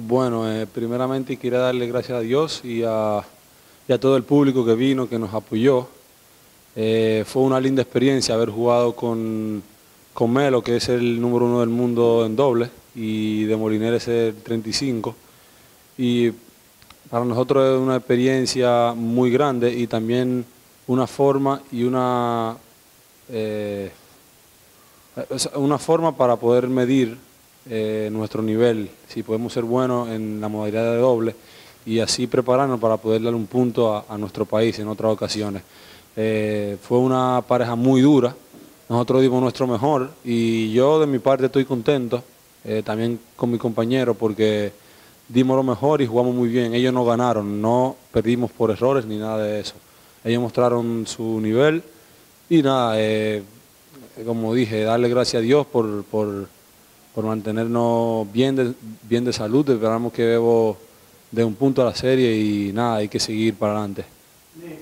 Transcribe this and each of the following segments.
Bueno, primeramente quería darle gracias a Dios y a todo el público que vino, que nos apoyó. Fue una linda experiencia haber jugado con Melo, que es el número 1 del mundo en doble, y de Moliner es el 35. Y para nosotros es una experiencia muy grande y también una forma y una forma para poder medir nuestro nivel, si podemos ser buenos en la modalidad de doble y así prepararnos para poder darle un punto a nuestro país en otras ocasiones. Fue una pareja muy dura, nosotros dimos nuestro mejor y yo de mi parte estoy contento, también con mi compañero porque dimos lo mejor y jugamos muy bien. Ellos no ganaron, no perdimos por errores ni nada de eso. Ellos mostraron su nivel y nada, como dije, darle gracias a Dios por mantenernos bien de salud. Esperamos que Bebo dé un punto a la serie y nada, hay que seguir para adelante. Nick,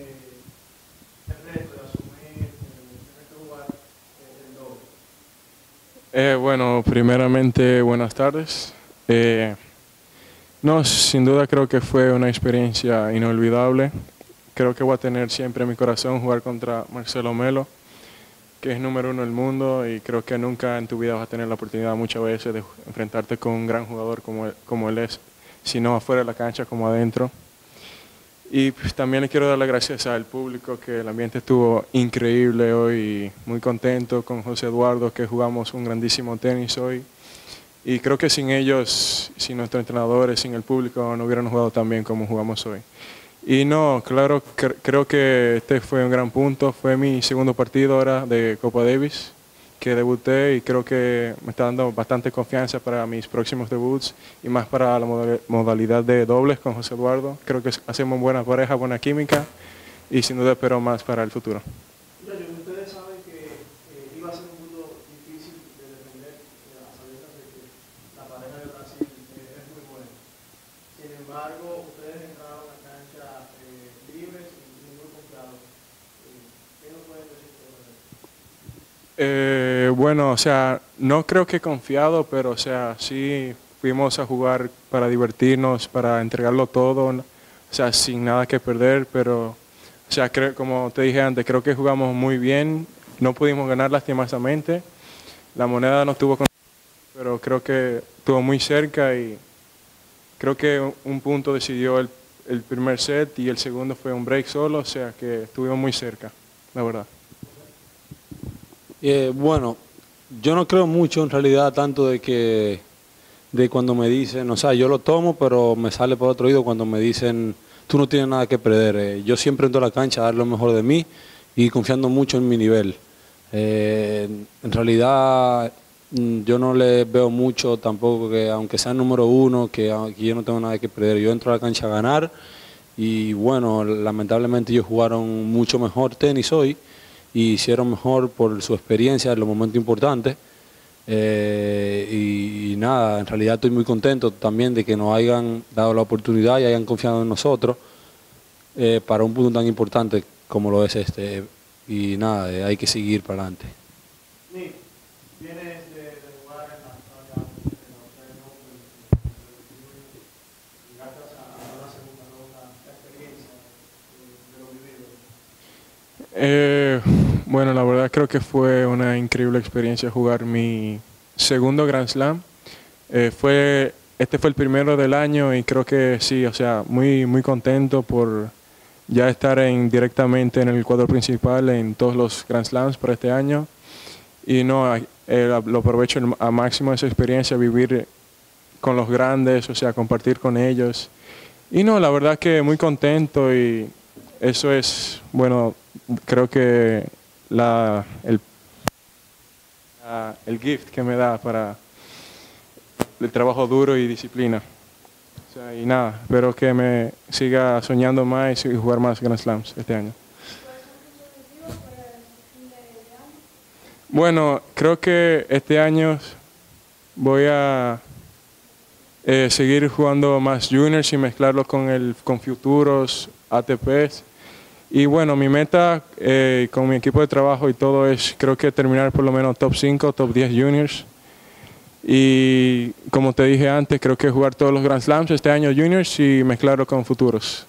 el reto de asumir en este lugar el doble. Bueno, primeramente, buenas tardes. No, sin duda creo que fue una experiencia inolvidable. Creo que voy a tener siempre en mi corazón jugar contra Marcelo Melo, que es número 1 del mundo, y creo que nunca en tu vida vas a tener la oportunidad muchas veces de enfrentarte con un gran jugador como él es, si no afuera de la cancha como adentro. Y pues, también le quiero dar las gracias al público, que el ambiente estuvo increíble hoy, muy contento con José Eduardo, que jugamos un grandísimo tenis hoy. Y creo que sin ellos, sin nuestros entrenadores, sin el público, no hubieran jugado tan bien como jugamos hoy. Y no, claro, creo que este fue un gran punto. Fue mi segundo partido ahora de Copa Davis, que debuté, y creo que me está dando bastante confianza para mis próximos debuts y más para la modalidad de dobles con José Eduardo. Creo que hacemos buena pareja, buena química y sin duda espero más para el futuro. Ustedes saben que iba a ser un mundo difícil de defender, a sabiendas de que la pareja de Brasil es muy buena. Sin embargo, ustedes entraron a la cancha libres y muy confiados. ¿Qué nos pueden decir sobre eso? Bueno, o sea, no creo que confiado, pero o sea, sí fuimos a jugar para divertirnos, para entregarlo todo, o sea, sin nada que perder, pero, o sea, como te dije antes, creo que jugamos muy bien, no pudimos ganar lastimosamente, la moneda no estuvo con, pero creo que estuvo muy cerca y creo que un punto decidió el primer set y el segundo fue un break solo, o sea, que estuvimos muy cerca, la verdad. Bueno, yo no creo mucho en realidad tanto de cuando me dicen, o sea, yo lo tomo, pero me sale por otro oído cuando me dicen, tú no tienes nada que perder. Yo siempre entro a la cancha a dar lo mejor de mí y confiando mucho en mi nivel. En realidad, yo no le veo mucho tampoco que, aunque sea el número 1, que yo no tengo nada que perder. Yo entro a la cancha a ganar y bueno, lamentablemente ellos jugaron mucho mejor tenis hoy y hicieron mejor por su experiencia en los momentos importantes. Y nada, en realidad estoy muy contento también de que nos hayan dado la oportunidad y hayan confiado en nosotros para un punto tan importante como lo es este. Y nada, hay que seguir para adelante. Nick, vienes de jugar en la Australia Open, y llegaste a la segunda ronda, la experiencia de lo vivido. Bueno, la verdad creo que fue una increíble experiencia jugar mi segundo Grand Slam. Este fue el primero del año y creo que sí, o sea, muy contento por ya estar directamente en el cuadro principal en todos los Grand Slams para este año. Y no, lo aprovecho a máximo esa experiencia, vivir con los grandes, o sea, compartir con ellos. Y no, la verdad que muy contento y eso es, bueno, creo que el gift que me da para el trabajo duro y disciplina. O sea, y nada, espero que me siga soñando más y jugar más Grand Slams este año. Bueno, creo que este año voy a seguir jugando más juniors y mezclarlos con futuros, ATPs. Y bueno, mi meta con mi equipo de trabajo y todo es, creo que terminar por lo menos top 5, top 10 juniors. Y como te dije antes, creo que jugar todos los Grand Slams este año juniors y mezclarlo con futuros.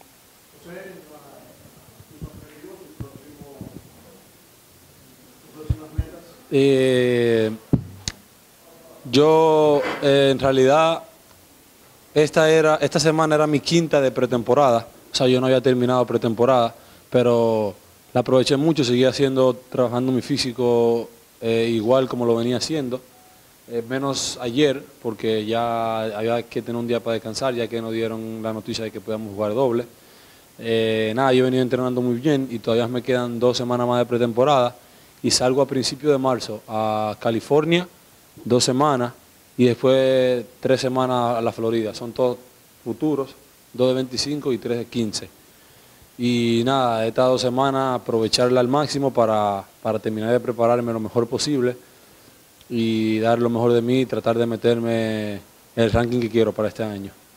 Yo en realidad esta semana era mi quinta de pretemporada, o sea, yo no había terminado pretemporada, pero la aproveché mucho, seguía trabajando mi físico igual como lo venía haciendo, menos ayer, porque ya había que tener un día para descansar, ya que nos dieron la noticia de que podíamos jugar doble. Nada, yo he venido entrenando muy bien y todavía me quedan 2 semanas más de pretemporada y salgo a principios de marzo a California, 2 semanas, y después 3 semanas a la Florida. Son todos futuros, 2 de 25 y 3 de 15. Y nada, estas 2 semanas aprovecharla al máximo para terminar de prepararme lo mejor posible y dar lo mejor de mí y tratar de meterme en el ranking que quiero para este año.